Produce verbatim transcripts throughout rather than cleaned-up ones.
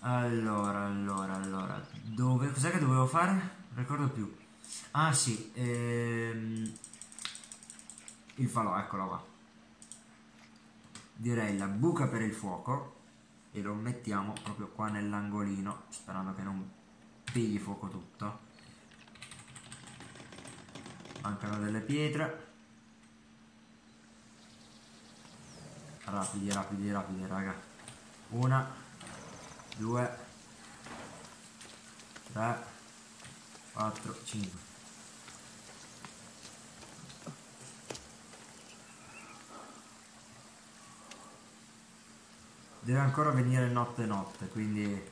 Allora, allora, allora. Dove? Cos'è che dovevo fare? Non ricordo più. Ah sì, ehm, il falò, eccolo qua. Direi la buca per il fuoco e lo mettiamo proprio qua nell'angolino, sperando che non pigli fuoco tutto. Mancano delle pietre. Rapidi, rapidi, rapidi, raga. Una, due, tre, quattro, cinque. Deve ancora venire notte notte, quindi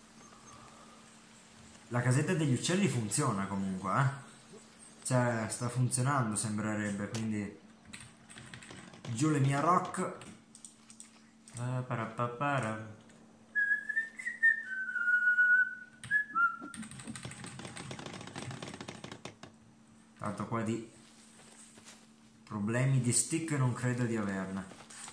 la casetta degli uccelli funziona comunque, eh? Cioè, sta funzionando, sembrerebbe, quindi giù le mie rock. Eh, parapapara. Tanto qua di problemi di stick non credo di averne.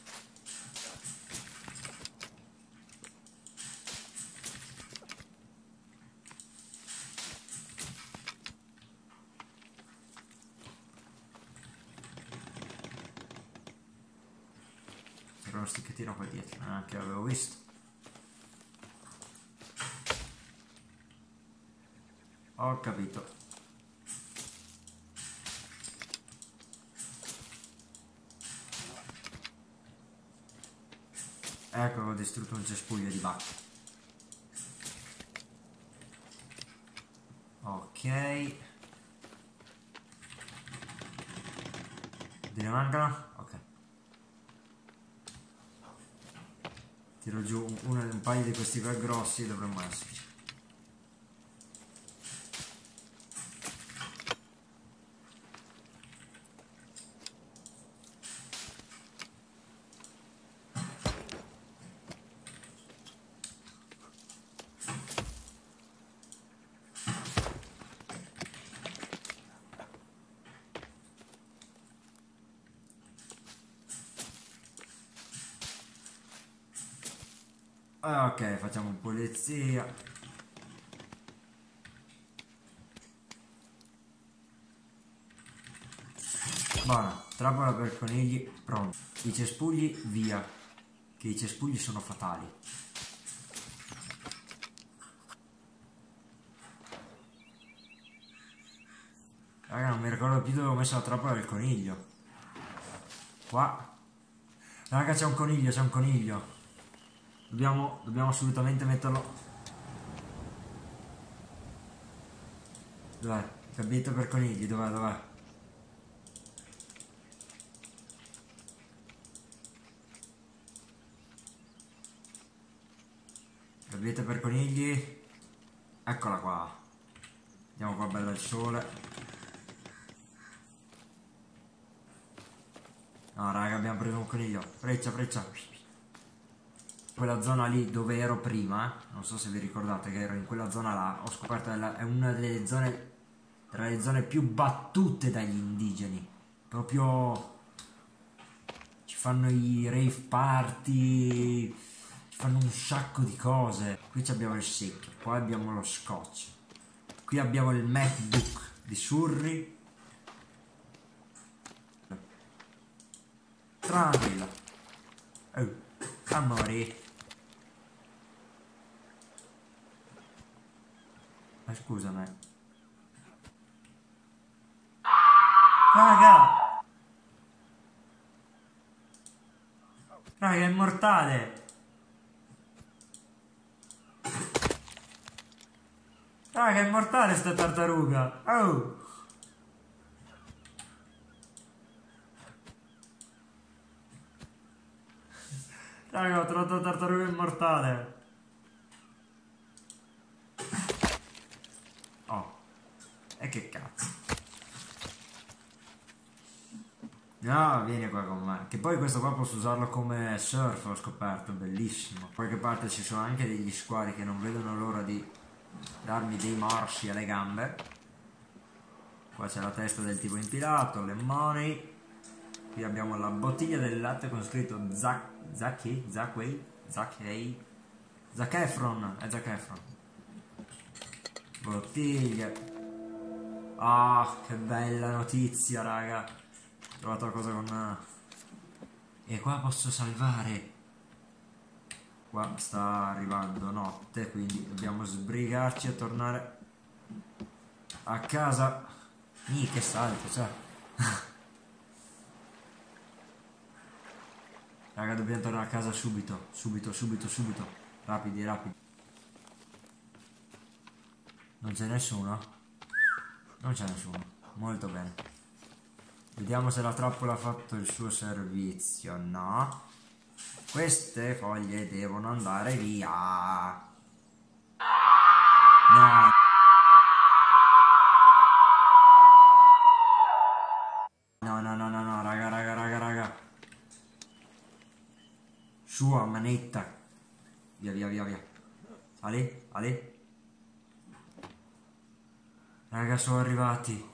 C'era uno sticchettino qua dietro, neanche l'avevo visto. Ho capito. Ecco, ho distrutto un cespuglio di vacche. Ok. Ne mancano? Ok. Tiro giù un, un, un paio di questi qua grossi, dovremmo esserci. Ok, facciamo pulizia. Buona, trappola per conigli, pronto. I cespugli via, che i cespugli sono fatali. Raga, non mi ricordo più dove ho messo la trappola del coniglio. Qua. Raga, c'è un coniglio, c'è un coniglio. Dobbiamo, dobbiamo assolutamente metterlo. Dov'è? Gabbietto per conigli, dov'è, dov'è? Gabbietto per conigli. Eccola qua. Andiamo qua bella al sole. No raga, abbiamo preso un coniglio. Freccia, freccia. Quella zona lì dove ero prima, non so se vi ricordate che ero in quella zona là, ho scoperto che è una delle zone, tra le zone più battute dagli indigeni. Proprio ci fanno i rave party, ci fanno un sacco di cose. Qui abbiamo il secchio, qua abbiamo lo scotch, qui abbiamo il MacBook di Surrey. Tranquilla. Oh, amore. Ma scusami. Raga! Raga, è immortale! Raga, è immortale sta tartaruga! Oh! Raga, ho trovato la tartaruga immortale! Oh! E che cazzo! No, vieni qua con me. Che poi questo qua posso usarlo come surf, ho scoperto, bellissimo. Da qualche parte ci sono anche degli squali che non vedono l'ora di darmi dei morsi alle gambe. Qua c'è la testa del tipo impilato, le money. Qui abbiamo la bottiglia del latte con scritto Zach, Zacchi, Zackway, Zacchei. Zac Efron, è Zac Efron. Bottiglie. Ah, che bella notizia, raga. Ho trovato la cosa con... E qua posso salvare. Qua sta arrivando notte, quindi dobbiamo sbrigarci a tornare a casa. Ih, che salto, cioè. Raga, dobbiamo tornare a casa subito. Subito, subito, subito. Rapidi, rapidi. Non c'è nessuno? Non c'è nessuno. Molto bene. Vediamo se la trappola ha fatto il suo servizio. No. Queste foglie devono andare via. No. No, no, no, no, no, raga, raga, raga, raga. Sua manetta. Via, via, via, via. Ale, Ale. Raga, sono arrivati.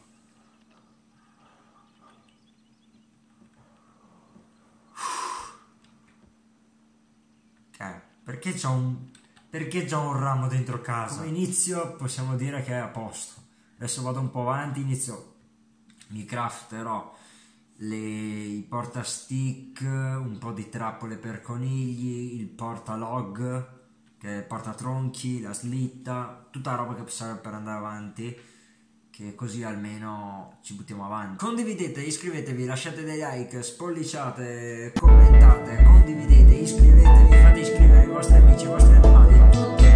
Ok, perché c'ho un... Perché c'ho un ramo dentro casa? Come inizio possiamo dire che è a posto. Adesso vado un po' avanti, inizio... Mi crafterò le... i portastick, un po' di trappole per conigli, il portalog, che è il portatronchi, la slitta, tutta la roba che serve per andare avanti. Che così almeno ci buttiamo avanti. Condividete, iscrivetevi, lasciate dei like, spolliciate, commentate, condividete, iscrivetevi, fate iscrivere i vostri amici, i vostri animali.